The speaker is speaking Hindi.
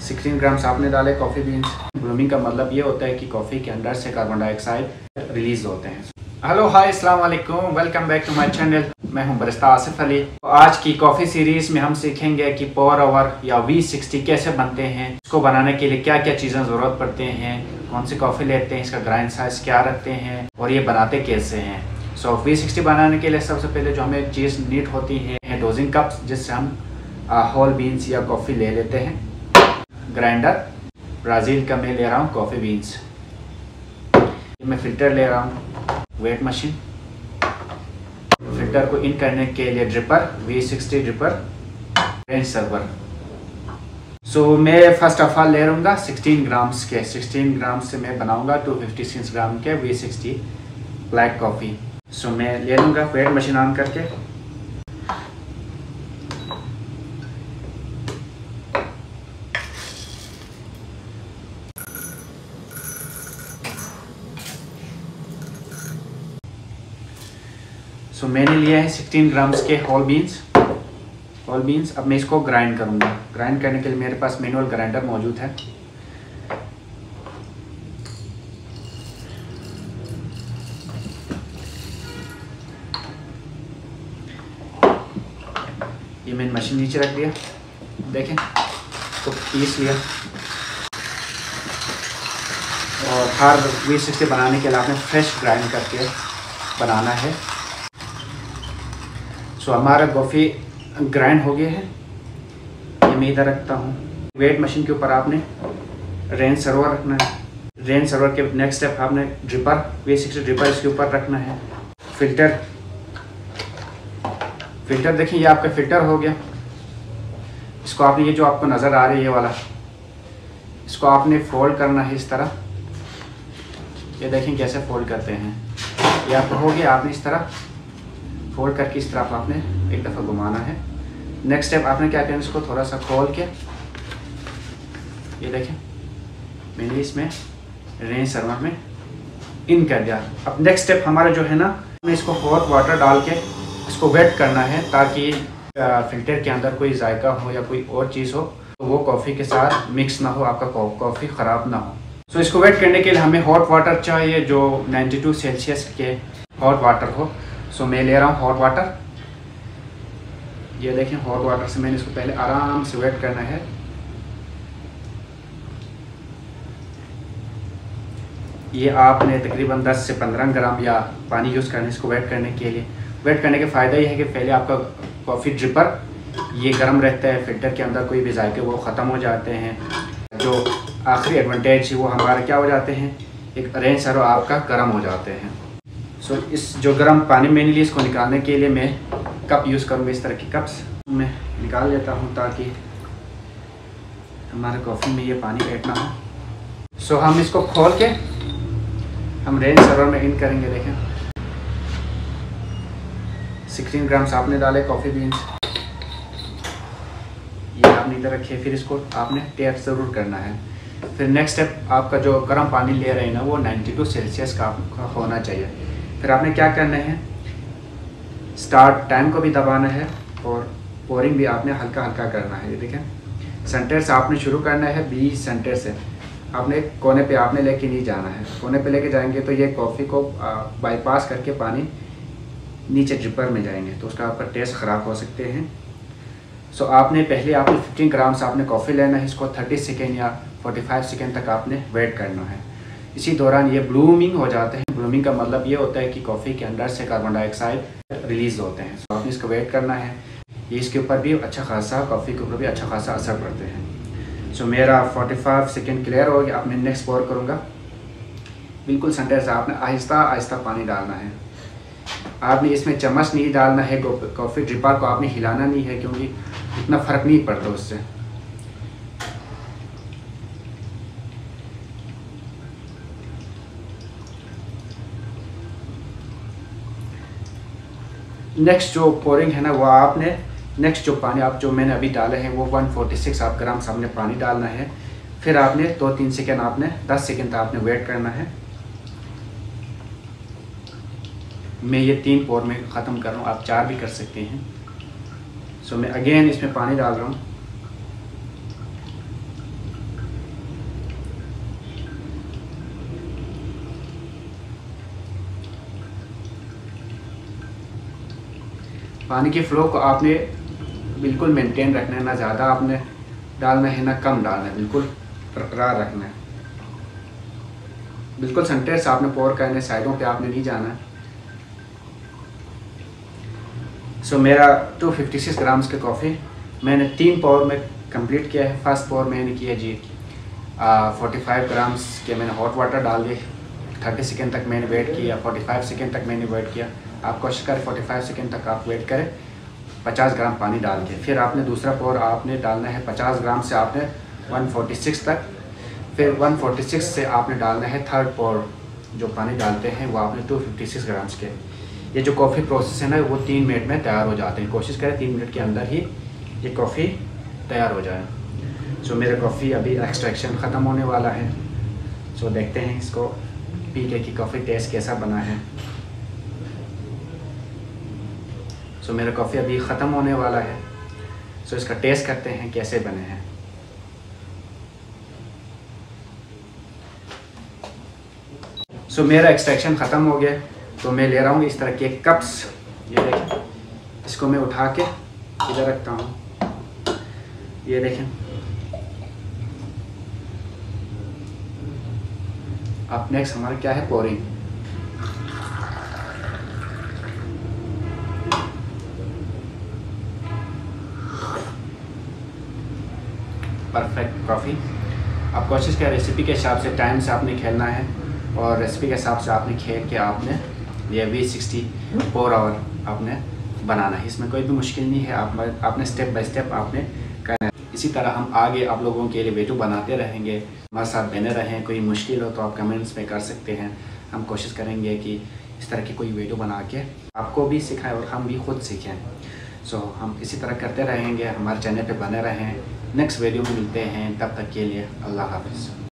16 ग्राम्स आपने डाले कॉफ़ी बीन्स। ब्लूमिंग का मतलब ये होता है कि कॉफ़ी के अंदर से कार्बन डाइऑक्साइड रिलीज होते हैं। हेलो हाय अस्सलाम वालेकुम, welcome back to my channel. मैं हूं बरिस्ता आसिफ अली। आज की कॉफ़ी सीरीज़ में हम सीखेंगे कि पोर ओवर या V60 कैसे बनते हैं, इसको बनाने के लिए क्या क्या चीज़ें ज़रूरत पड़ते हैं, कौन सी कॉफ़ी लेते हैं, इसका ग्राइंड साइज़ क्या रखते हैं और ये बनाते कैसे हैं। सो V60 बनाने के लिए सबसे पहले जो हमें चीज़ नीड होती है डोजिंग कप्स, जिससे हम होल बीन्स या कॉफ़ी ले लेते हैं। ग्राइंडर ब्राज़ील का मैं ले रहा हूँ कॉफ़ी बीन्स। मैं फ़िल्टर ले रहा हूँ, वेट मशीन, फ़िल्टर को इन करने के लिए dripper, V60 dripper, range server. So मैं फर्स्ट ऑफ ऑल ले लूँगा 16 ग्राम्स के। 16 ग्राम्स से मैं बनाऊँगा 256 ग्राम के V60 ब्लैक कॉफ़ी। सो मैं ले लूँगा वेट मशीन ऑन करके। सो मैंने लिया है 16 ग्राम्स के होल बीन्स। अब मैं इसको ग्राइंड करूँगा। ग्राइंड करने के लिए मेरे पास मैनुअल ग्राइंडर मौजूद है। ये मैंने मशीन नीचे रख दिया, देखें तो पीस लिया। और हर V60 बनाने के लिए आपने फ्रेश ग्राइंड करके बनाना है। सो हमारा कॉफ़ी ग्राइंड हो गया है। ये मैं इधर रखता हूँ। वेट मशीन के ऊपर आपने रेंज सर्वर रखना है। रेंज सर्वर के नेक्स्ट स्टेप आपने ड्रिपर, V60 ड्रिपर इसके ऊपर रखना है। फ़िल्टर देखिए ये आपका फ़िल्टर हो गया। इसको आपने, ये जो आपको नज़र आ रही है ये वाला, इसको आपने फोल्ड करना है इस तरह। ये देखें कैसे फोल्ड करते हैं। ये आपको हो गया, आपने इस तरह फोल्ड करके इस तरफ आपने एक दफ़ा घुमाना है। नेक्स्ट स्टेप आपने क्या करना है, इसको थोड़ा सा खोल के, ये देखें मैंने इसमें रेंज सर्वर में इन कर दिया। अब नेक्स्ट स्टेप हमारा जो है ना, हमें इसको हॉट वाटर डाल के इसको वेट करना है, ताकि फ़िल्टर के अंदर कोई जायका हो या कोई और चीज़ हो तो वो कॉफ़ी के साथ मिक्स ना हो, आपका कॉफ़ी ख़राब ना हो। सो इसको वेट करने के लिए हमें हॉट वाटर चाहिए, जो 92 सेल्सियस के हॉट वाटर हो। सो मैं ले रहा हूँ हॉट वाटर। ये देखें हॉट वाटर से मैंने इसको पहले आराम से वेट करना है। ये आपने तकरीबन 10 से 15 ग्राम या पानी यूज़ करना है इसको वेट करने के लिए। वेट करने का फ़ायदा ये है कि पहले आपका कॉफ़ी ड्रिपर ये गर्म रहता है, फ़िल्टर के अंदर कोई भी जायके वो ख़त्म हो जाते हैं। जो आखिरी एडवांटेज है वो हमारे क्या हो जाते हैं, एक रेंज सर्वर आपका गर्म हो जाते हैं। सो इस जो गर्म पानी मैंने लिए, इसको निकालने के लिए मैं कप यूज़ करूँगा। इस तरह की कप्स मैं निकाल लेता हूँ ताकि हमारे कॉफ़ी में ये पानी ऐड ना हो। सो हम इसको खोल के हम रेंज सर्वर में इन करेंगे। देखें 16 ग्राम्स आपने डाले कॉफ़ी बीन्स, ये आपने इधर रखे। फिर इसको आपने टेस्ट ज़रूर करना है। फिर नेक्स्ट स्टेप आपका जो गर्म पानी ले रहे हैं ना, वो 92 सेल्सियस का आपका होना चाहिए। फिर आपने क्या करना है, स्टार्ट टाइम को भी दबाना है और पोरिंग भी आपने हल्का हल्का करना है। ये देखें सेंटर से आपने शुरू करना है, 20 सेंटर से आपने कोने पे आपने लेके नहीं जाना है। कोने पे लेके जाएंगे तो ये कॉफ़ी को बाईपास करके पानी नीचे ड्रिपर में जाएंगे तो उसका आपका टेस्ट ख़राब हो सकते हैं। सो आपने पहले आपने 15 ग्राम्स आपने कॉफ़ी लेना है। इसको 30 सेकेंड या 45 सेकेंड तक आपने वेट करना है। इसी दौरान ये ब्लूमिंग हो जाते हैं। ब्लूमिंग का मतलब ये होता है कि कॉफ़ी के अंदर से कार्बन डाइऑक्साइड रिलीज़ होते हैं। सो आपने इसको वेट करना है। ये इसके ऊपर भी अच्छा खासा, कॉफ़ी के ऊपर भी अच्छा खासा असर पड़ते हैं। सो मेरा 45 सेकेंड क्लियर हो गया। अब मैं नेक्स्ट पोर करूँगा। बिल्कुल सेंटर से आपने आहिस्ता आहिस्ता पानी डालना है। आपने इसमें चम्मच नहीं डालना है। कॉफ़ी ड्रिपर को आपने हिलाना नहीं है, क्योंकि इतना फ़र्क नहीं पड़ता उससे। नेक्स्ट जो पोरिंग है ना, वो आपने नेक्स्ट जो पानी आप जो मैंने अभी डाले हैं वो 146 आप ग्राम सामने पानी डालना है। फिर आपने 2-3 सेकेंड आपने 10 सेकेंड तक आपने वेट करना है। मैं ये 3 पोर में ख़त्म कर रहा हूँ, आप 4 भी कर सकते हैं। सो मैं अगेन इसमें पानी डाल रहा हूँ। पानी की फ़्लो को आपने बिल्कुल मेंटेन रखना है, ना ज़्यादा आपने डालना है ना कम डालना है, बिल्कुल बरकरार रखना है। बिल्कुल सेंटर से आपने पोर करना है, साइडों पे आपने नहीं जाना है। सो मेरा 256 ग्राम्स की कॉफ़ी मैंने 3 पोर में कंप्लीट किया है। फर्स्ट पोर मैंने किया जी 45 ग्राम्स के मैंने हॉट वाटर डाल दिए, 30 सेकेंड तक मैंने वेट किया, 45 सेकेंड तक मैंने वेट किया। आप कोशिश करें 45 सेकेंड तक आप वेट करें 50 ग्राम पानी डाल के। फिर आपने दूसरा पोर आपने डालना है 50 ग्राम से आपने 146 तक। फिर 146 से आपने डालना है थर्ड पोर, जो पानी डालते हैं वो आपने 256 ग्राम्स के। ये जो कॉफ़ी प्रोसेस है ना वो 3 मिनट में तैयार हो जाते हैं। कोशिश करें 3 मिनट के अंदर ही ये कॉफ़ी तैयार हो जाए। सो मेरा कॉफ़ी अभी एक्सट्रैक्शन ख़त्म होने वाला है। सो देखते हैं इसको पी के कि कॉफ़ी टेस्ट कैसा बना है। सो मेरा कॉफ़ी अभी ख़त्म होने वाला है। सो इसका टेस्ट करते हैं कैसे बने हैं। सो मेरा एक्सट्रैक्शन ख़त्म हो गया, तो मैं ले रहा हूँ इस तरह के कप्स। ये देखें, इसको मैं उठा के इधर रखता हूँ। ये देखें, अब नेक्स्ट हमारा क्या है, पोरिंग। Perfect coffee. आप कोशिश करें रेसिपी के हिसाब से टाइम से आपने खेलना है, और रेसिपी के हिसाब से आपने खेल के आपने ये V60 4 आवर आपने बनाना है। इसमें कोई भी मुश्किल नहीं है, आपने स्टेप बाय स्टेप आपने करना है। इसी तरह हम आगे आप लोगों के लिए वीडियो बनाते रहेंगे। हमारे साथ बने रहें। कोई मुश्किल हो तो आप कमेंट्स में कर सकते हैं। हम कोशिश करेंगे कि इस तरह की कोई वीडियो बना के आपको भी सिखाएं और हम भी खुद सीखें। सो हम इसी तरह करते रहेंगे। हमारे चैनल पे बने रहें। नेक्स्ट वीडियो में मिलते हैं, तब तक के लिए अल्लाह हाफ़िज़।